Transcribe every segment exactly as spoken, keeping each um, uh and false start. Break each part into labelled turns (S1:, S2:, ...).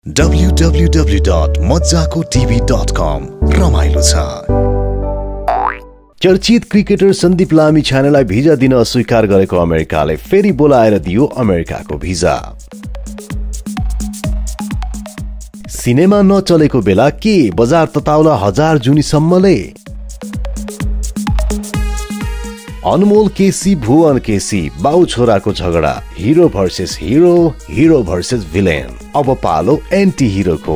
S1: W W W dot मज्जाको TV dot com रमाइलो छ। चर्चित क्रिकेटर सन्दीप लामिछानेलाई भिजा दिन अस्वीकार गरेको अमेरिकाले फेरि बोलाएर दियो अमेरिकाको भिजा। सिनेमा नचलेको बेला के बजार तताउला हजार जुनीसम्मले। अनमोल केसी भुवन केसी बाउ छोराको झगडा, hero versus hero, hero versus villain. अब पालो एन्टी हिरोको।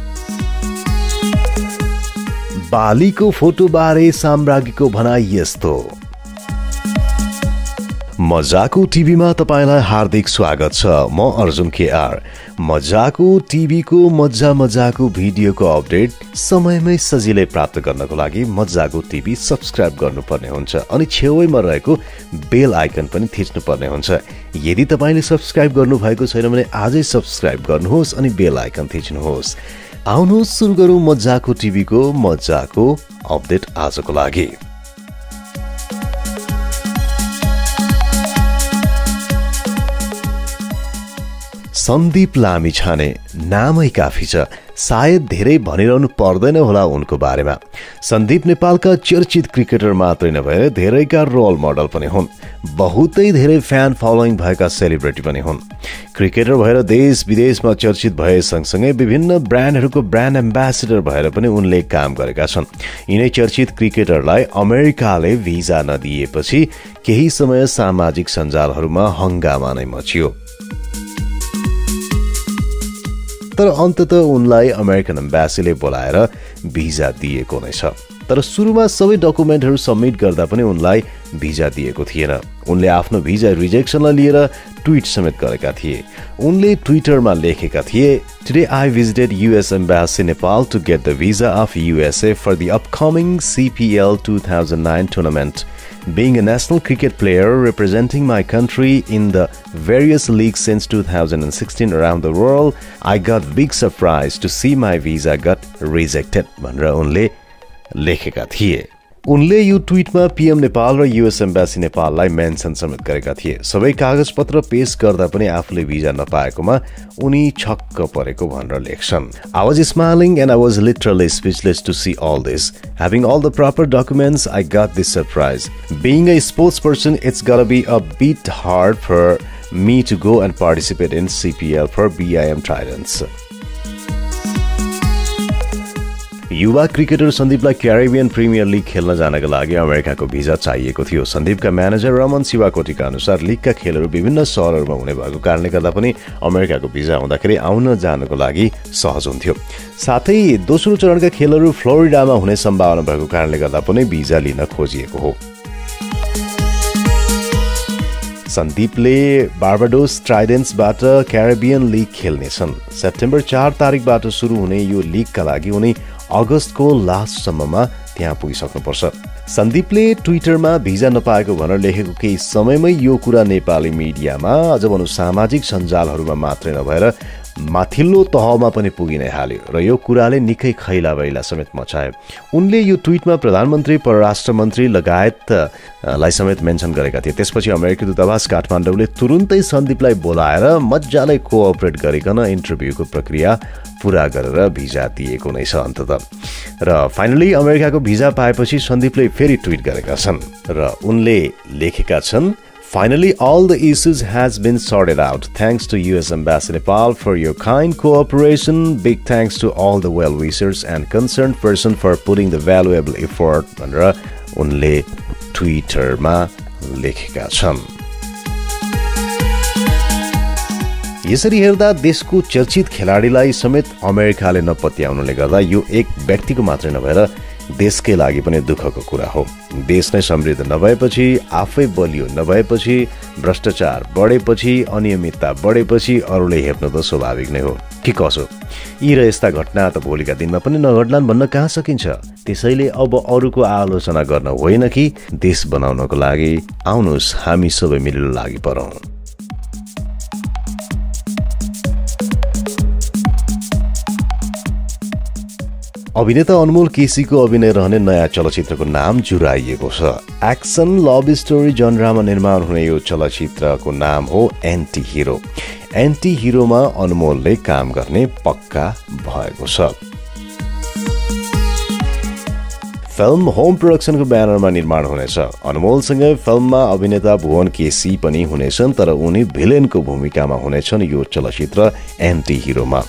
S1: बालीको फोटो बारे साम्राज्ञीको भनाई यस्तो। मज्जाको टिभीमा तपाईलाई हार्दिक स्वागत छ। म अर्जुन केआर। मज्जाको टिभीको मज्जा मज्जाको भिडियोको अपडेट समयमै सजिलै प्राप्त गर्नको लागि मज्जाको टिभी सब्स्क्राइब गर्नुपर्ने हुन्छ अनि छेउैमा रहेको बेल आइकन पनि थिच्नुपर्ने हुन्छ। यदि तपाईले सब्स्क्राइब गर्नुभएको छैन भने आजै सब्स्क्राइब गर्नुहोस् अनि बेल आइकन थिच्नुहोस्। आउनुहोस् सुरु गरौँ मज्जाको टिभीको मज्जाको अपडेट आजको लागि। सन्दीप लामिछाने नामै काफी छ, सायद धेरै भनिरहनु पर्दैन होला उनको बारेमा। सन्दीप नेपालका चर्चित क्रिकेटर मात्रै नभएर धेरैका रोल मोडल पनि हुन्। बहुतै धेरै फ्यान फलोइङ भएका सेलिब्रिटी पनि हुन्। क्रिकेटर भएर देश विदेशमा चर्चित भए सँगसँगै विभिन्न ब्रान्डहरूको ब्रान्ड एम्बेसेडर भएर पनि उनले काम गरेका छन्। यिनै चर्चित क्रिकेटरलाई अमेरिकाले भिजा नदिएपछि केही समय सामाजिक सञ्जालहरूमा हंगामा नै मच्यो। तर अन्ततः उनलाई अमेरिकन एम्बेसीले बोलाएर भिजा दिएको नै छ। तर सुरुमा सबै डकुमेन्टहरू सबमिट गर्दा पनि उनलाई भिजा दिएको थिएन। उनले आफ्नो भिजा रिजेक्सनलाई लिएर ट्विट समेत गरेका थिए। उनले ट्विटरमा लेखेका थिए, today I visited US embassy Nepal to get the visa of USA for the upcoming CPL two thousand nine tournament. Being a national cricket player representing my country in the various leagues since two thousand sixteen around the world, I got big surprise to see my visa got rejected भनेर उनले लेखेका थिए। उनले यो ट्विटमा PM Nepal र US embassy नेपाललाई mention समेत गरेका थिए। सबै कागजपत्र पेश गर्दा पनि आफूले भिजा नपाएकोमा उनी छक्क परेको भनेर लेख्छन्। I was smiling and I was literally speechless to see all this. Having all the proper documents, I got this surprise. Being a sports person, it's gotta be a bit hard for me to go and participate in C P L for B I M Tridents. युवा cricketer सन्दीपलाई Caribbean premier league खेल्न जानको लागि अमेरिकाको visa चाहिएको थियो। सन्दीपका manager Raman शिवाकोटीका अनुसार लिगका खेलहरू विभिन्न सहरहरूमा हुने भएको कारणले गर्दा पनि अमेरिकाको भिजा आउँदाखेरि आउन जानको लागि सहज हुन्थ्यो। साथै दोस्रो चरणका खेलहरू फ्लोरिडामा हुने सम्भावना भएको कारणले गर्दा पनि भिजा लिन खोजिएको हो। सन्दीपले बार्बाडोस ट्राइडेन्ट्सबाट क्यारिबियन लिग खेल्नेछन्। सेप्टेम्बर चार तारिकबाट सुरु हुने यो लिगका लागि उनी अगस्तको लास्टसम्ममा त्यहाँ पुगिसक्नुपर्छ। सन्दीपले ट्विटरमा भिजा नपाएको भनेर लेखेको केही समयमै यो कुरा नेपाली मिडियामा, अझ भनौँ सामाजिक सञ्जालहरूमा मात्रै नभएर माथिल्लो तहमा पनि पुगि नै हाल्यो र यो कुराले निकै खैला बैला समेत मचायो। उनले यो ट्विटमा प्रधानमन्त्री, परराष्ट्र मन्त्री लगायतलाई समेत मेन्सन गरेका थिए। त्यसपछि अमेरिकी दूतावास काठमाडौँले तुरुन्तै सन्दीपलाई बोलाएर मजाले कोअपरेट गरिकन इन्टरभ्यूको प्रक्रिया पूरा गरेर भिजा दिएको नै छ अन्ततः। र फाइनली अमेरिकाको भिजा पाएपछि सन्दीपले फेरि ट्विट गरेका छन् र उनले लेखेका छन्, Finally, all the issues has been sorted out. Thanks to U S Embassy Nepal for your kind cooperation. Big thanks to all the well-wishers and concerned person for putting the valuable effort. भनेर उनले ट्विटरमा लेखेका छन्। यसरी हेर्दा देशको चर्चित खेलाडीलाई समेत अमेरिकाले नपत्याउनुले गर्दा यो एक व्यक्तिको मात्रै नभएर देशकै लागि पनि दुःखको कुरा हो। देश नै समृद्ध नभएपछि, आफै बलियो नभएपछि, भ्रष्टाचार बढेपछि, अनियमितता बढेपछि अरूले हेप्नु त स्वाभाविक नै हो कि कसो। यी र यस्ता घटना त भोलिका दिनमा पनि नघट्लान् भन्न कहाँ सकिन्छ। त्यसैले अब अरूको आलोचना गर्न होइन कि देश बनाउनको लागि आउनुहोस् हामी सबै मिलेर लागि परौँ। अभिनेता अनमोल केसीको अभिनय रहने नयाँ चलचित्रको नाम जुराइएको छ। एक्सन लभ स्टोरी जनरामा निर्माण हुने यो चलचित्रको नाम हो एन्टी हिरो। एन्टी हिरोमा अनमोलले काम गर्ने पक्का भएको छ। फिल्म होम प्रोडक्सनको ब्यानरमा निर्माण हुनेछ। अनमोलसँगै फिल्ममा अभिनेता भुवन केसी पनि हुनेछन्, तर उनी भिलेनको भूमिकामा हुनेछन् यो चलचित्र एन्टी हिरोमा।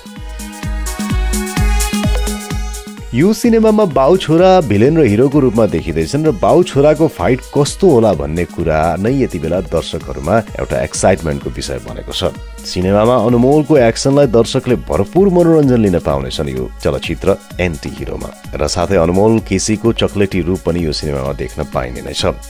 S1: यो सिनेमामा बाउ छोरा भिलेन र हिरोको रूपमा देखिँदैछन् र बाउ छोराको फाइट कस्तो होला भन्ने कुरा नै यति बेला दर्शकहरूमा एउटा एक्साइटमेन्टको विषय बनेको छ। सिनेमामा अनमोलको एक्सनलाई दर्शकले भरपूर मनोरञ्जन लिन पाउनेछन् यो चलचित्र एन्टी हिरोमा, र साथै अनमोल केसीको चकलेटी रूप पनि यो सिनेमामा देख्न पाइने नै छ।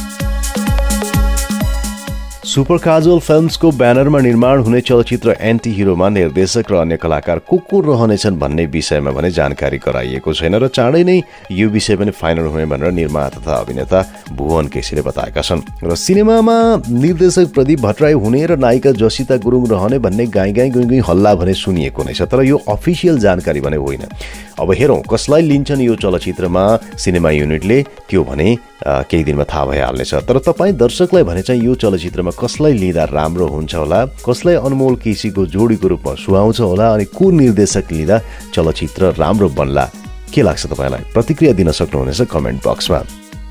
S1: सुपर काजुअल फिल्म्सको ब्यानरमा निर्माण हुने चलचित्र एन्टी हिरोमा निर्देशक र अन्य कलाकार को को रहनेछन् भन्ने विषयमा भने जानकारी गराइएको छैन र चाँडै नै यो विषय पनि फाइनल हुने भनेर निर्माता तथा अभिनेता भुवन केसीले बताएका छन्। र सिनेमामा निर्देशक प्रदीप भट्टराई हुने र नायिका जसिता गुरुङ रहने भन्ने गाई गाई गुई गुई हल्ला भने सुनिएको नै छ, तर यो अफिसियल जानकारी भने होइन। अब हेरौँ कसलाई लिन्छन् यो चलचित्रमा सिनेमा युनिटले, त्यो भने केही दिनमा थाहा भइहाल्नेछ। तर तपाईँ दर्शकलाई भने चाहिँ यो चलचित्रमा कसलाई लिँदा राम्रो हुन्छ होला, कसलाई अनमोल केसीको जोडीको रूपमा सुहाउँछ होला, अनि को निर्देशक लिँदा चलचित्र राम्रो बन्ला, के लाग्छ तपाईँलाई? प्रतिक्रिया दिन सक्नुहुनेछ कमेन्ट बक्समा।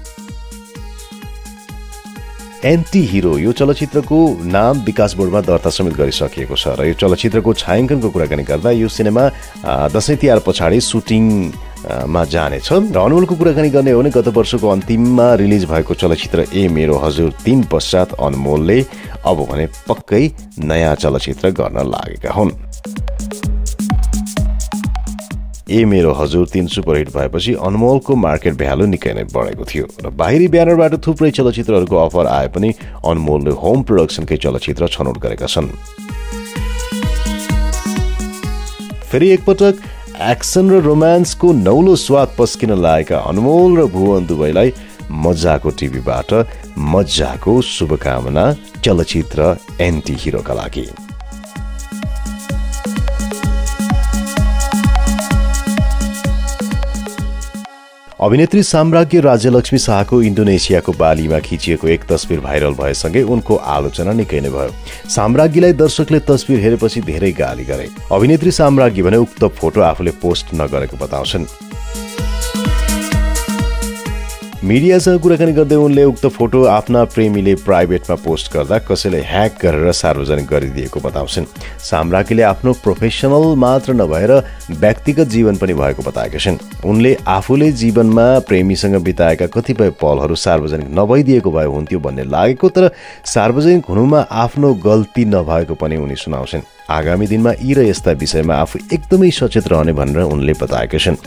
S1: एन्टी हिरो यो चलचित्रको नाम विकास बोर्डमा दर्ता समेत गरिसकिएको छ र यो चलचित्रको छायाङ्कनको कुराकानी गर्दा यो सिनेमा दसैँ तिहार पछाडि सुटिङमा जानेछ र अनमोलको कुराकानी गर्ने हो भने गत वर्षको अन्तिममा रिलिज भएको चलचित्र ए मेरो हजुर तीन पश्चात अनमोलले अब भने पक्कै नयाँ चलचित्र गर्न लागेका हुन्। ए मेरो हजुर तीन सुपरहिट भएपछि अनमोलको मार्केट भ्यालु निकै नै बढेको थियो र बाहिरी ब्यानरबाट थुप्रै चलचित्रहरूको अफर आए पनि अनमोलले होम प्रोडक्सनकै चलचित्र छनौट गरेका छन्। फेरि एकपटक एक्सन र रोमान्सको नौलो स्वाद पस्किन लागेका अनमोल र भुवन दुवैलाई मजाको टिभीबाट मजाको शुभकामना चलचित्र एन्टी हिरोका लागि। अभिनेत्री साम्राज्ञी राज्यलक्ष्मी शाहको इन्डोनेसियाको बालीमा खिचिएको एक तस्बिर भाइरल भएसँगै उनको आलोचना निकै नै भयो। साम्राज्ञीलाई दर्शकले तस्बिर हेरेपछि धेरै गाली गरे। अभिनेत्री साम्राज्ञी भने उक्त फोटो आफूले पोस्ट नगरेको बताउँछन्। मिडियासँग कुराकानी गर्दै उनले उक्त फोटो आफ्ना प्रेमीले प्राइभेटमा पोस्ट गर्दा कसैले ह्याक गरेर सार्वजनिक गरिदिएको बताउँछन्। साम्राज्ञीले आफ्नो प्रोफेसनल मात्र नभएर व्यक्तिगत जीवन पनि भएको बताएका छन्। उनले आफूले जीवनमा प्रेमीसँग बिताएका कतिपय पलहरू सार्वजनिक नभइदिएको भए हुन्थ्यो भन्ने लागेको, तर सार्वजनिक हुनुमा आफ्नो गल्ती नभएको पनि उनी सुनाउँछन्। आगामी दिनमा यी र यस्ता विषयमा आफू एकदमै सचेत रहने भनेर उनले बताएका छन्।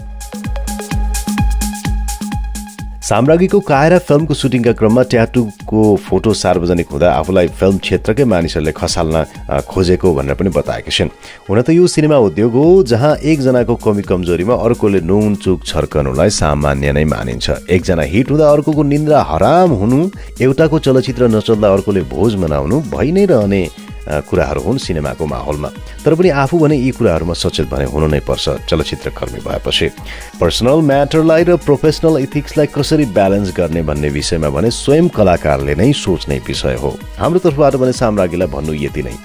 S1: साम्राज्ञीको कायरा फिल्मको सुटिङका क्रममा ट्याटूको फोटो सार्वजनिक हुँदा आफूलाई फिल्म क्षेत्रकै मानिसहरूले खसाल्न खोजेको भनेर पनि बताएका छन्। हुन त यो सिनेमा उद्योग हो जहाँ एकजनाको कमी कमजोरीमा अर्कोले नुन चुक छर्कनुलाई सामान्य नै मानिन्छ। एकजना हिट हुँदा अर्कोको निन्द्रा हराम हुनु, एउटाको चलचित्र नचल्दा अर्कोले भोज मनाउनु भइ नै रहने कुराहरू हुन् सिनेमाको माहौलमा। तर पनि आफू भने यी कुराहरूमा सचेत भने हुनु नै पर्छ चलचित्र कर्मी भएपछि। पर्सनल म्याटरलाई र प्रोफेसनल इथिक्सलाई कसरी ब्यालेन्स गर्ने भन्ने विषयमा भने स्वयं कलाकारले नै सोच्ने विषय हो। हाम्रो तर्फबाट भने साम्राज्ञीलाई भन्नु यति नै।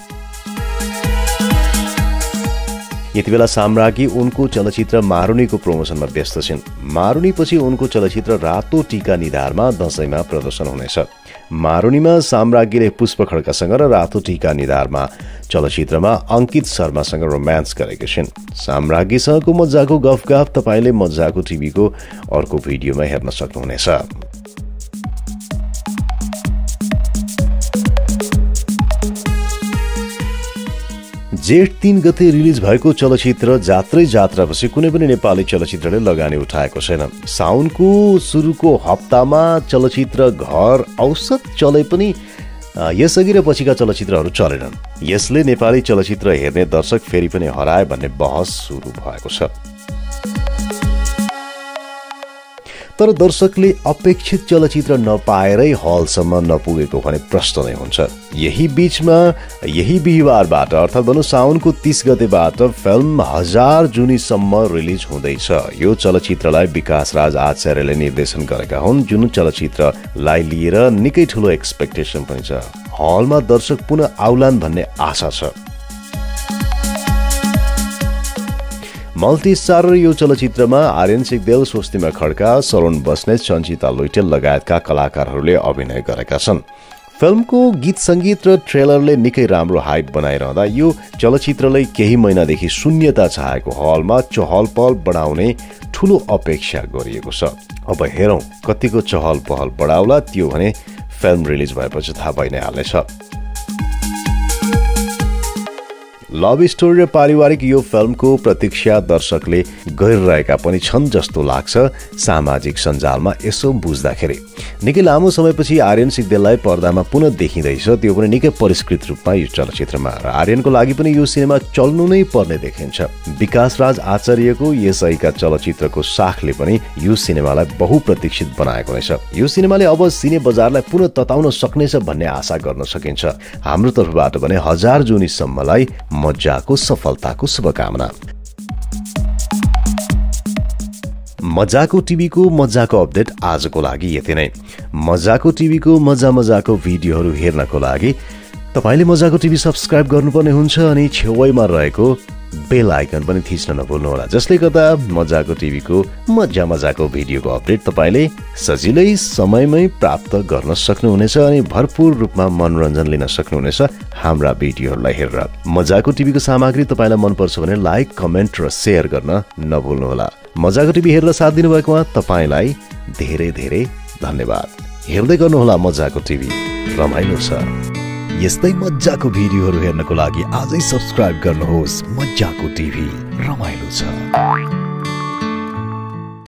S1: यति बेला साम्राज्ञी उनको चलचित्र मारुनीको प्रमोसनमा व्यस्त छिन्। मारुनीपछि उनको चलचित्र रातो टीका निधारमा दशैंमा प्रदर्शन हुनेछ। मारुनीमा साम्राज्ञीले पुष्प खड्कासँग र रातो टीका निधारमा चलचित्रमा अंकित शर्मासँग रोमान्स गरेका छिन्। साम्राज्ञीसँगको मजाको गफगाफ तपाईले मजाको टिभीको अर्को भिडियोमा हेर्न सक्नुहुनेछ। जेठ तीन गते रिलिज भएको चलचित्र जात्रै जात्रापछि कुनै पनि नेपाली चलचित्रले लगानी उठाएको छैन। साउनको सुरुको हप्तामा चलचित्र घर औसत चले पनि यसअघि र पछिका चलचित्रहरू चलेनन्। यसले नेपाली चलचित्र हेर्ने दर्शक फेरि पनि हराए भन्ने बहस सुरु भएको छ। तर दर्शकले अपेक्षित चलचित्र नपाएरै हलसम्म नपुगेको भने प्रश्न नै हुन्छ। यही बीचमा यही बिहिबारबाट अर्थात् भनौँ साउनको तीस गतेबाट फिल्म हजार जुनीसम्म रिलिज हुँदैछ। यो चलचित्रलाई विकास राज आचार्यले निर्देशन गरेका हुन्, जुन चलचित्रलाई लिएर निकै ठुलो एक्सपेक्टेसन पनि छ। हलमा दर्शक पुनः आउलान् भन्ने आशा छ। मल्टी-स्टारर यो चलचित्रमा आर्यन सिग्देल, स्वस्तिमा खड्का, सरोन बस्नेत, सञ्चिता लुइटेल लगायतका कलाकारहरूले अभिनय गरेका छन्। फिल्मको गीत सङ्गीत र ट्रेलरले निकै राम्रो हाइप बनाइरहँदा यो चलचित्रलाई केही महिनादेखि शून्यता छाएको हलमा चहल पहल बढाउने ठूलो अपेक्षा गरिएको छ। अब हेरौं कतिको चहल पहल बढाउला, त्यो भने फिल्म रिलिज भएपछि थाहा भइ नै हाल्नेछ। लभ स्टोरी र पारिवारिक यो फिल्मको प्रतीक्षा दर्शकले गरिरहेका पनि छन् जस्तो लाग्छ सामाजिक सञ्जालमा यसो बुझ्दाखेरि। निकै लामो समयपछि आर्यन सिग्देललाई पर्दामा पुनः देखिँदैछ, त्यो पनि निकै परिष्कृत रूपमा यो चलचित्रमा, र आर्यनको लागि पनि यो सिनेमा चल्नु नै पर्ने देखिन्छ। विकास राज आचार्यको यसैका चलचित्रको साखले पनि यो सिनेमालाई बहुप्रतीक्षित बनाएको नै छ। यो सिनेमाले अब सिने बजारलाई पुनः तताउन सक्नेछ भन्ने आशा गर्न सकिन्छ। हाम्रो तर्फबाट भने हजार जुनीसम्मलाई मजाको सफलताको शुभकामना। मजाको टिभीको मजाको अपडेट आजको लागि यति नै। मजाको टिभीको मजा मजाको भिडियोहरू हेर्नको लागि तपाईले मजाको टिभी सब्स्क्राइब गर्नुपर्ने हुन्छ अनि छेउमा रहेको बेल आइकन पनि थिच्न नभुल्नुहोला, जसले गर्दा मजाको टिभीको मजा मजाको भिडियोको अपडेट तपाईले सजिलै समयमै प्राप्त गर्न सक्नुहुनेछ अनि भरपूर रूपमा मनोरञ्जन लिन सक्नुहुनेछ हाम्रा भिडियोहरूलाई हेरेर। मजाको टिभीको सामग्री तपाईलाई मनपर्छ भने लाइक, कमेन्ट र शेयर गर्न नभुल्नुहोला। मजाको टिभी हेरेर साथ दिनुभएकोमा तपाईलाई धेरै धेरै धन्यवाद। हेर्दै गर्नुहोला मजाको टिभी, रमाइलो छ। यस्तै मजाको भिडियोहरू हेर्नको लागि आजै सब्स्क्राइब गर्नुहोस्। मजाको टिभी, रमाइलो छ।